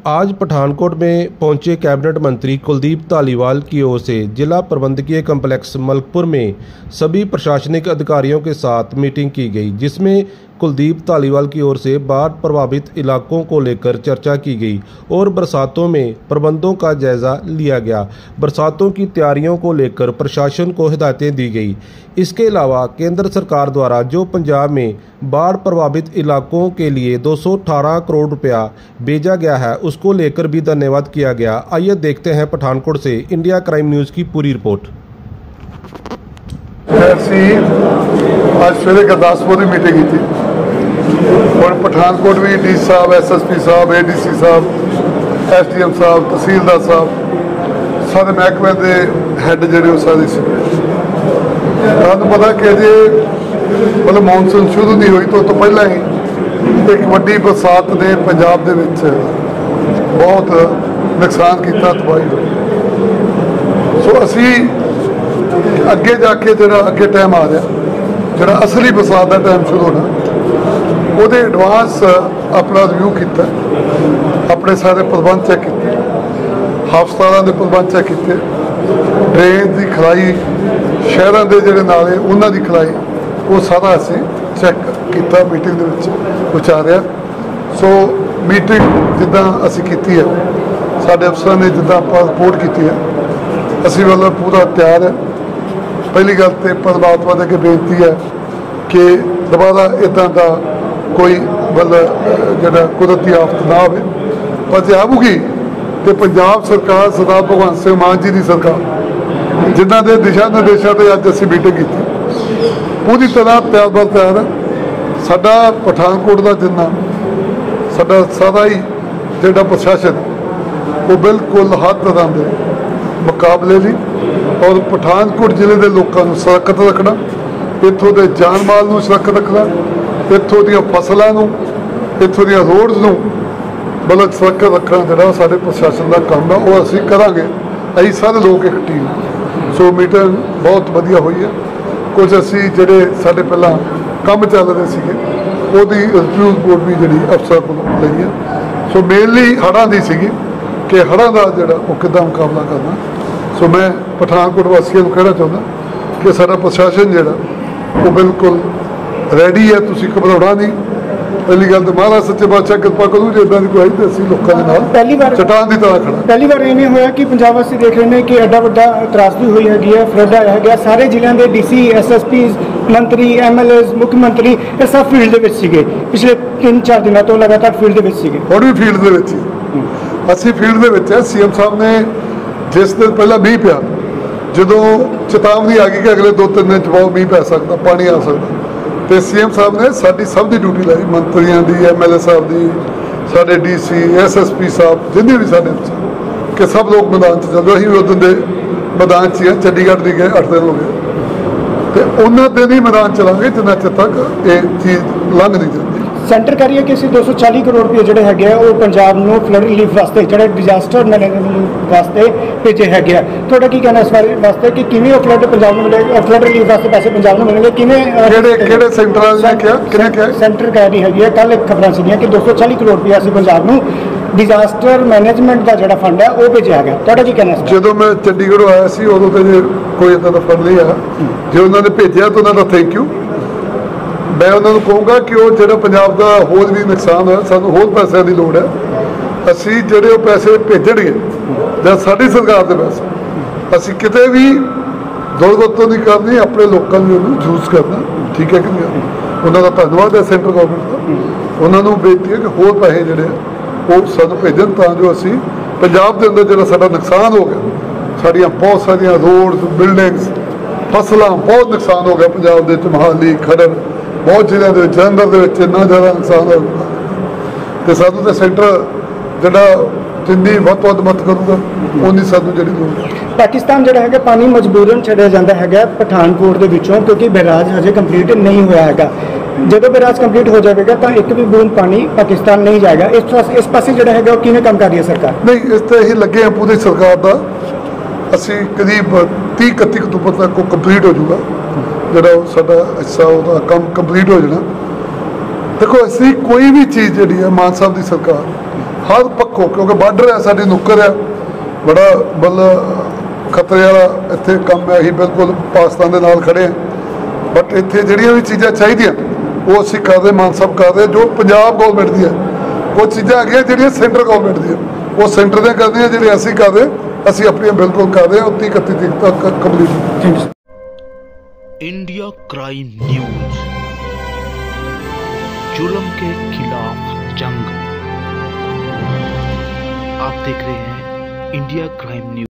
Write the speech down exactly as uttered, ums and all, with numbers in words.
आज पठानकोट में पहुंचे कैबिनेट मंत्री कुलदीप धालीवाल की ओर से जिला प्रबंधकीय कम्प्लेक्स मलकपुर में सभी प्रशासनिक अधिकारियों के साथ मीटिंग की गई, जिसमें कुलदीप धालीवाल की ओर से बाढ़ प्रभावित इलाकों को लेकर चर्चा की गई और बरसातों में प्रबंधों का जायजा लिया गया। बरसातों की तैयारियों को लेकर प्रशासन को हिदायतें दी गई। इसके अलावा केंद्र सरकार द्वारा जो पंजाब में बाढ़ प्रभावित इलाकों के लिए दो सौ अठारह करोड़ रुपया भेजा गया है, उसको लेकर भी धन्यवाद किया गया। आइए देखते हैं पठानकोट से इंडिया क्राइम न्यूज़ की पूरी रिपोर्ट। आज सवेरे गुरदासपुर की मीटिंग की थी और पठानकोट भी डी साहब, एस एस पी साहब, ए डी सी साहब, एस डी एम साहब, तहसीलदार साहब, सारे महकमे के हैड जो सारे पता कि अजे मतलब मानसून शुरू नहीं हुई तो तो पहला ही एक वड्डी बरसात ने पंजाब दे विच बहुत नुकसान किया, तबाही हुई। सो असी अगे जाके जो अगे टाइम आ रहा, जो असली बरसात का टाइम शुरू होना, वो एडवांस अपना रिव्यू किया, अपने सारे प्रबंध चेक किए, हस्पतालों के प्रबंध चेक किए, ड्रेन की खलाई, शहरों के जोड़े नाले उन्होंने की खलाई, वो सारा असी चेक किया, मीटिंग के विचारिया। सो मीटिंग जिदा असी की है, साढ़े अफसर ने जिदा रिपोर्ट की है, असी वालों पूरा तैयार है। पहली गल तो परमात्मा अगे बेनती है कि दोबारा इदा का कोई मतलब जो कुदरती आफत ना आए, पर जो आऊगी तो पंजाब सरकार सरदार भगवंत सिंह मान जी की सरकार जिन्हों के दिशा निर्देशों पर अज असी मीटिंग की पूरी तरह तैयार बर तैयार है। साडा पठानकोट का जिन्ना साडा सारा ही जोड़ा प्रशासन वो बिल्कुल हर तरह के मुकाबले ली और पठानकोट जिले के लोगों को सुरक्षित रखना, इतों के जान माल को सुरक्षित रखना, इतों दी फसलों, इतों दी रोड्स को मतलब सुरक्षित रखना जोड़ा साढ़े प्रशासन का काम है, वो असी करांगे। अभी सारे लोग एक टीम। सो मीटिंग बहुत वधिया हुई है। कुछ असी जोड़े साढ़े पहला काम चल रहे थे वो रिव्यू रिपोर्ट भी जी अफसर को ली है। सो मेनली हड़ां की सी कि हड़ां का जोड़ा वो किदा मुकाबला करना। सो मैं पठानकोट वासियों को कहना चाहता कि सारा प्रशासन जोड़ा वो बिल्कुल रेडी है, तुसीं घबराना नहीं। पहली गल तो महाराज सच्चे बादशाह कृपा करूँ जो इदा की कोई तो असीं लोगों के नाल पहली बार चट्टान की तरह खड़ा। पहली बार इवें होया कि पंजाब वासी देख रहे हैं कि एडा वड्डा त्रासदी हुई है, फ्लड आया गया, सारे जिलों के D C, S S P, मंत्री, एम एल ए, मुख्यमंत्री ये सब फील्ड के सीगे पिछले तीन चार दिनों तो लगातार फील्ड के सीगे। हुण भी फील्ड के विच ही असीं फील्ड के विच है। सी एम साहब ने जिस दिन पहला मीह पिया, जो चेतावनी आ गई कि अगले दो तीन दिन च बहुत मीह पै सकता, पानी आ सकता, तो सी एम साहब ने साड़ी सब की ड्यूटी लाई, मंत्रियों की, एम एल ए साहब की, साढ़े D C, S S P साहब जिन्हें भी साढ़े अफसर कि सब लोग मैदान से चलो। अं भी उस दिन मैदान च ही चंडीगढ़ भी गए, अठ दिन हो गए, तो उन्होंने दिन ही मैदान चलांगे जिन्ना चਿਰ तक ये चीज़ लंघ नहीं जाती। सेंटर करिए कि दो सौ चाली करोड़ रुपये जोड़े है वो पंजाब में फ्लड रिलीफ वास्ते जो डिजास्टर मैनेजमेंट वास्ते भेजे है। थोड़ा की कहना इस बारे वास्ते कि किमें वो फ्लड पंजाब में मिलेगा, फ्लड रिलीफ वास्ते पैसे पंजाब में मिलेंगे किमें सेंटर कह रही है। कल एक खबर सीगियां कि दो सौ चाली करोड़ रुपया असीं पंजाब में डिजास्टर मैनेजमेंट का जो फंड है वो भेजा गया। थोड़ा की कहना जो मैं चंडीगढ़ आया सी उदों तो कोई इदा का फंड नहीं आया, जो उन्होंने भेजा तो उन्होंने थैंक यू। मैं उन्होंने कहूँगा कि वो जो पंजाब का होर भी नुकसान है, सानू होर पैसों की लोड़ है। असी जोड़े पैसे भेजणगे या साडी सरकार के पैसे असी किते भी दुरवरतों नहीं करनी, अपने लोगों ने यूज करना। ठीक है कि नहीं? उन्होंने धन्यवाद है सेंट्रल गौरमेंट का। उन्होंने बेनती है कि होर पैसे जोड़े वो सानू भेजन तां जो असी पंजाब के अंदर जो साडा नुकसान हो गया, साड़ियाँ बहुत सारिया रोड्स, बिल्डिंग्स, फसलों बहुत नुकसान हो गया पंजाब के, मोहाली, खड़र बहुत जिलों के जलंधर के इन्ना ज़्यादा नुकसान हो गया। तो सानू तो सेंटर जोड़ा जिन्नी वध तो वध मदद करूँगा उन्नी सानू जी लोड़। पाकिस्तान जोड़ा है पानी मजबूरन छड्डिया जाता है पठानकोट के विचों क्योंकि बैराज हजे कंप्लीट नहीं होया है। जो बैराज कंप्लीट हो जाएगा तो एक भी बूंद पानी पाकिस्तान नहीं जाएगा। इस इस पास जोड़ा है किवें काम कर रही है सरकार? नहीं, इस तरह ही लगे हैं पूरी सरकार का। असी करीब तीह इकत्ती अक्तूबर तक वो कंप्लीट हो जाऊगा, जोड़ा साडा हिस्सा वो काम कंप्लीट हो जाना। देखो असी कोई भी चीज़ जी है मान साहब की सरकार ਹਰ ਪੱਖੋਂ, ਕਿਉਂਕਿ ਬਾਰਡਰ ਹੈ, ਸਾਡੀ ਨੁੱਕਰ ਹੈ, ਬੜਾ ਮਤਲਬ ਖਤਰੇ ਵਾਲਾ ਇੱਥੇ ਕੰਮ ਹੈ। ਅਸੀਂ ਬਿਲਕੁਲ ਪਾਕਿਸਤਾਨ ਦੇ ਨਾਲ ਖੜੇ ਹਾਂ, ਬਟ ਇੱਥੇ ਜਿਹੜੀਆਂ ਵੀ ਚੀਜ਼ਾਂ ਚਾਹੀਦੀਆਂ ਉਹ ਅਸੀਂ ਕਰਦੇ, ਮਾਨ ਸਾਹਿਬ ਕਰਦੇ। ਜੋ ਪੰਜਾਬ ਗੌਰਮੈਂਟ ਦੀ ਹੈ, ਉਹ ਚੀਜ਼ਾਂ ਹੈਗੀਆਂ ਜਿਹੜੀਆਂ ਸੈਂਟਰ ਗੌਰਮੈਂਟ ਦੀਆਂ, ਉਹ ਸੈਂਟਰ ਦੇ ਕਰਦੇ ਆ, ਜਿਹੜੇ ਅਸੀਂ ਕਰਦੇ ਅਸੀਂ ਆਪਣੀਆਂ ਬਿਲਕੁਲ ਕਰਦੇ ਹਾਂ। ਉਨਤੀ ਇਕੱਤੀ ਤਰੀਕ ਤੱਕ ਕੰਪਲੀਟ। इंडिया क्राइम न्यूज, जुल्म के खिलाफ जंग। आप देख रहे हैं इंडिया क्राइम न्यूज।